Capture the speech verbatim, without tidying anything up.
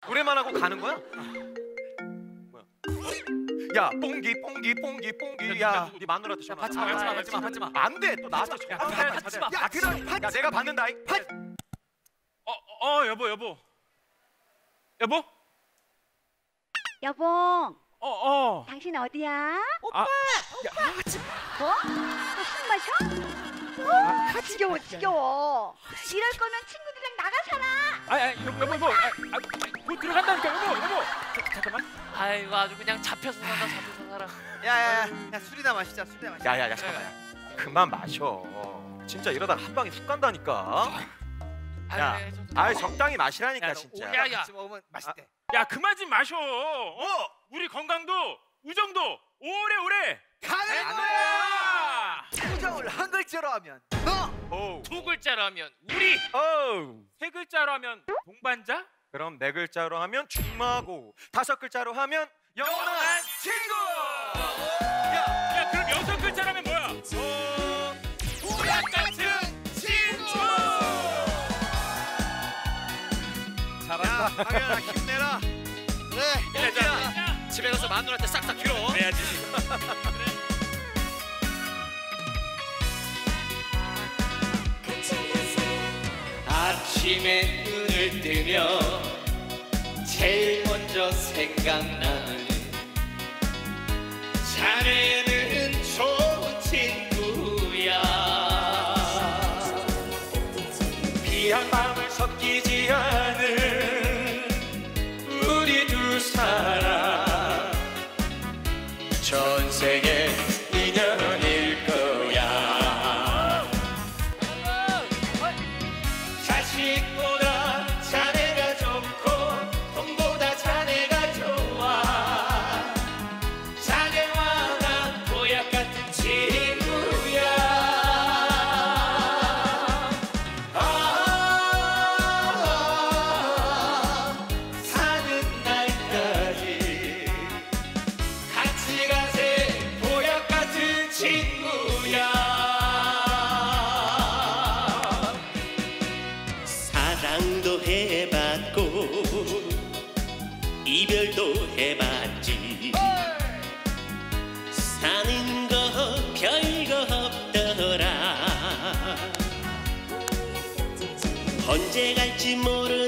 노래만 하고 가는 거야? 뭐야? 야, 뽕기 뽕기 뽕기 뽕기. 야, 네 마누라한테 전화. 받지 마, 받지 마, 받지 마, 받지 마. 안 돼. 또 나한테 야, 전화. 받지 마, 받지 마. 야, 그럼 야, 내가 받는다. 이. 받. 어, 어, 여보, 여보. 여보? 여봉, 어, 어. 당신 어디야? 오빠. 아, 뭐? 너 술 마셔? 어, 지겨워, 지겨워. 이럴 거면 친구들이랑 나가잖아. 아, 아, 여보, 여보, 여보. 아, 아, 뭐 들어간다니까, 여보, 여보. 자, 잠깐만. 아이고 아주 그냥 잡혀서 살아, 잡혀서 살아. 야야야, 야 술이나 마시자, 술이나 마시자. 야야야, 잠깐만. 그만 마셔. 진짜 이러다 한 방에 훅 간다니까. 야, 아이, 좀- 아이 적당히 마시라니까 야, 너 진짜. 야, 야. 같이 먹으면 맛있대. 야, 그만 좀 마셔. 어? 우리 건강도 우정도 오래오래 가는 거야. 우정을 한 글자로 하면 너. 오. 두 글자로 하면 우리. 오. 세 글자로 하면 동반자? 그럼 네 글자로 하면 중마고, 다섯 글자로 하면 영원한 친구. 야, 야, 그럼 여섯 글자로 하면 뭐야? 어, 우락 같은 친구. 잘한다. 당연아, 힘내라. 그래. 야, 자, 자, 집에 가서 마누라한테 싹싹 빌어. 해야지. 아침에 눈을 뜨면 제일 먼저 생각나는 자네는 좋은 친구야. 비한 마음을 섞이지 않은 우리 두 사람 전생의 인연일 거야. 자식보다 자네가 좋고 돈보다 자네가 좋아. 자네와 난 보약 같은 친구야. 아, 사는 날까지 같이 가세. 보약 같은 친구야. 사랑도 해봤고 이별도 해봤지. 사는 거 별거 없더라. 언제 갈지 모르